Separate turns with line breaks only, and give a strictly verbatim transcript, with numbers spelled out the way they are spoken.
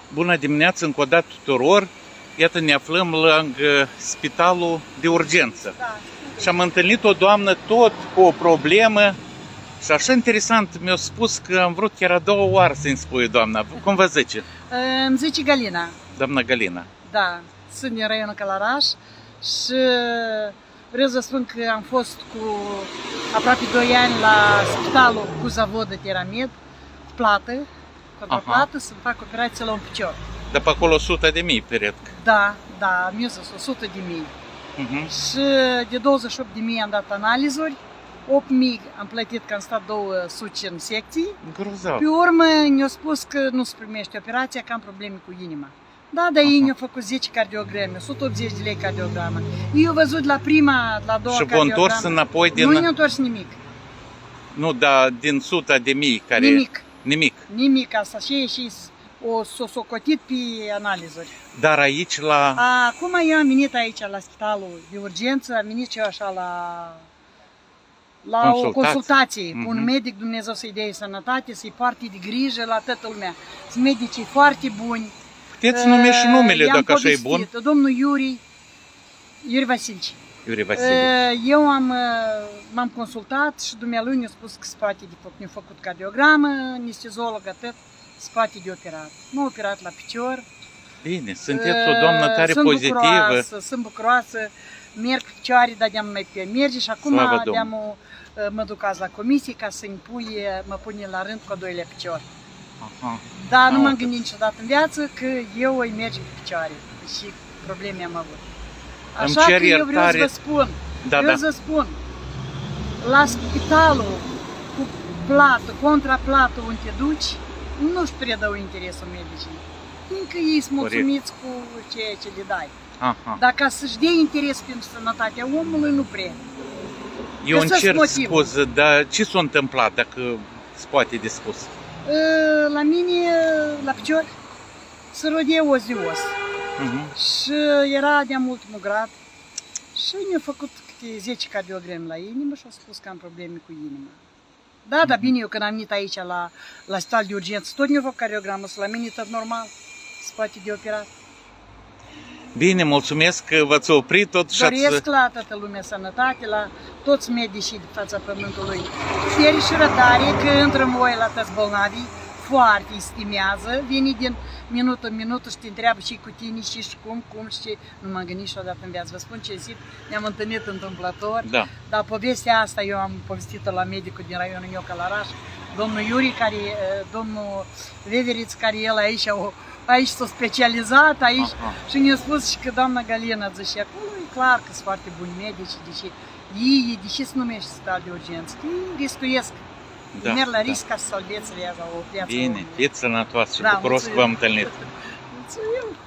Bună dimineața încă o dată tuturor! Iată, ne aflăm lângă spitalul de urgență. Da. Și am întâlnit o doamnă tot cu o problemă și așa interesant mi-a spus că am vrut chiar a doua oară să-mi spui, doamna. Cum vă zice?
Îmi zice Galina.
Doamna Galina.
Da, sunt din raionul Călăraș și vreau să spun că am fost cu aproape doi ani la spitalul cu Zavod de Teramed, cu plată, cu plată, să fac operație la un picior.
De pe acolo o sută de mii, cred.
Da, da, mi-a zis o sută de mii. Uh-huh. Și de douăzeci și opt de mii am dat analizuri, opt mii am plătit că am stat două suci în secții.
Grozav.
Pe urmă ne-au spus că nu se primește operația, că am probleme cu inima. Da, dar ei ne-au făcut zece cardiograme, o sută optzeci de lei cardiogramă. Eu au văzut la prima, la a doua
și cardiogramă. Și v-au întors înapoi din...
Nu ne-au întors nimic.
Nu, dar din suta de mii care...
Nimic.
Nimic.
Nimic, asta și și o s-o socotit pe analizuri.
Dar aici la...
Acum eu am venit aici la spitalul de urgență, am venit eu așa la... La Consultați. o consultație cu un medic, Dumnezeu să-i dea sănătate, să-i poarte de grijă la toată lumea. Sunt medicii foarte buni.
Puteți nume și numele dacă așa e bun?
Domnul Iuri, Iuri Vasilici.
Iuri Vasilici.
Eu am, m-am consultat și dumnealui ne-a spus că se poate de fapt, ne-a făcut cardiogramă, anestezolog atât, se poate de operat. M-a operat la picior.
Bine, sunteți o doamnă tare
sunt
pozitivă.
Bucuroasă, sunt bucuroasă, merg cu picioare, dar de-am mai pe merge și acum de-am mă duc azi la comisie ca să-mi pui, mă pune la rând cu a doilea picior. Aha. Dar nu m-am gândit niciodată în viață că eu îi merg pe picioare și probleme am avut. Așa că eu vreau să vă spun,
da,
vreau
da.
să spun, la spitalul cu plată, contraplată unde te duci, nu-și predau interesul medicii, fiindcă ei sunt mulțumiți cu ceea ce le dai. Aha. Dar ca să-și dea interes pentru sănătatea omului, nu prea.
Eu încerc scuze, dar ce s-a întâmplat, dacă se poate de spus?
La mine, la picior, se rodea os de os. Uh-huh. Și era de-am ultimul grad și ne-au făcut câte zece cardiograme la inimă și au spus că am probleme cu inima. Da, uh-huh. Dar bine, eu când am venit aici la, la spital de urgență, tot ne-au făcut cardiogramă, și la mine tot normal, se poate de operat.
Bine, mulțumesc că v-ați oprit tot și ați...
Doresc la toată lumea sănătate, la toți medicii de fața pământului. Fieri și răbdare că intră în voi la toți bolnavii, foarte stimează, vine din minut în minut și te întreabă și cu tine și, și cum, cum și nu m-am gândit niciodată în viață. Vă spun ce zic, ne-am întâlnit întâmplător,
da. Dar
povestea asta eu am povestit-o la medicul din raionul meu Călăraș, domnul Iuri, care, domnul Veveriț, care el aici o Aici s-a specializat, aici, aha. Și ne-a spus și că doamna Galina zice, acolo e clar că sunt foarte buni medici, deși ei, deși se numește spital de urgență, că ei riscuiesc, da, merg la risc, da, ca să salveți viața o viață.
Bine, fiți sănătoasă și da, bucuros că v-am întâlnit.
Mulțumim!